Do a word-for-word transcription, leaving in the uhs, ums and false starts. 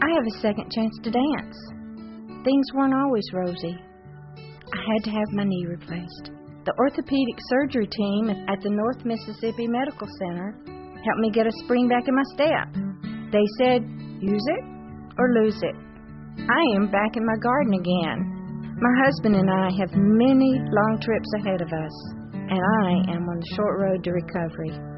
I have a second chance to dance. Things weren't always rosy. I had to have my knee replaced. The orthopedic surgery team at the North Mississippi Medical Center helped me get a spring back in my step. They said, use it or lose it. I am back in my garden again. My husband and I have many long trips ahead of us, and I am on the short road to recovery.